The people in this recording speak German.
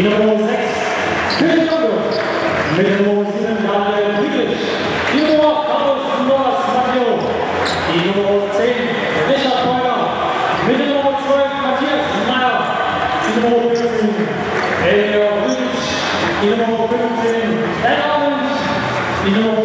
Nummer 6, Philipp Junge. Mit der Nummer 7, Daniel Friedrich. Die Nummer 8, Noras Maggio. Die Nummer 10, Richard Beuger. Mit der Nummer 12, Matthias Meyer. Die Nummer 14, Elmar Rüdisch. Die Nummer 15, Ed Abend. Die Nummer